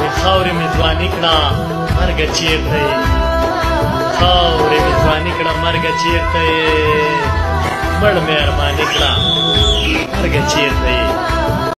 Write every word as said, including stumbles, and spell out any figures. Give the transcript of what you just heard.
خاورې مې ځواني کړه مرګه چېرته یې خاورې مې ځواني کړه مرګه چېرته یې مړ مې ارماني کړه مرګه چېرته یې